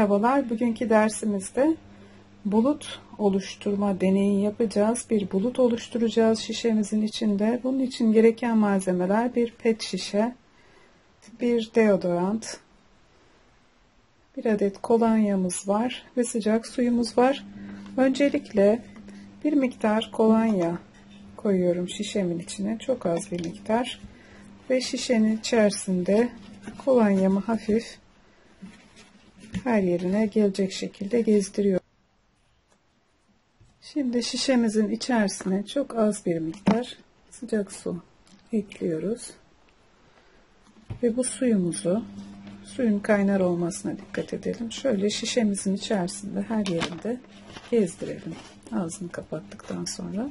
Merhabalar, bugünkü dersimizde bulut oluşturma deneyi yapacağız. Bir bulut oluşturacağız şişemizin içinde. Bunun için gereken malzemeler bir pet şişe, bir deodorant, bir adet kolonyamız var ve sıcak suyumuz var. Öncelikle bir miktar kolonya koyuyorum şişemin içine, çok az bir miktar ve şişenin içerisinde kolonyamı hafif her yerine gelecek şekilde gezdiriyorum. Şimdi şişemizin içerisine çok az bir miktar sıcak su ekliyoruz. Ve bu suyun kaynar olmasına dikkat edelim. Şöyle şişemizin içerisinde her yerinde gezdirelim. Ağzını kapattıktan sonra.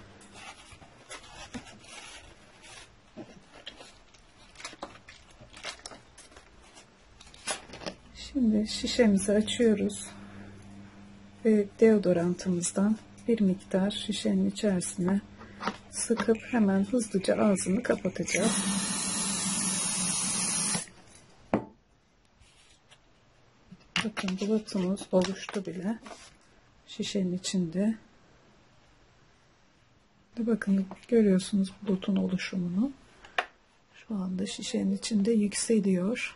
Şimdi şişemizi açıyoruz ve deodorantımızdan bir miktar şişenin içerisine sıkıp hemen hızlıca ağzını kapatacağız. Bakın bulutumuz oluştu bile şişenin içinde. Bakın görüyorsunuz bulutun oluşumunu. Şu anda şişenin içinde yükseliyor.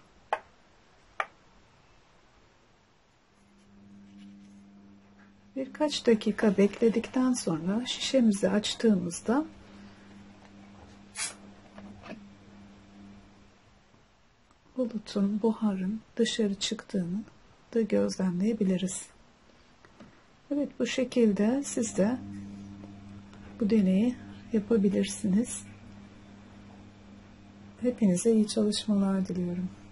Birkaç dakika bekledikten sonra şişemizi açtığımızda bulutun, buharın dışarı çıktığını da gözlemleyebiliriz. Evet, bu şekilde siz de bu deneyi yapabilirsiniz. Hepinize iyi çalışmalar diliyorum.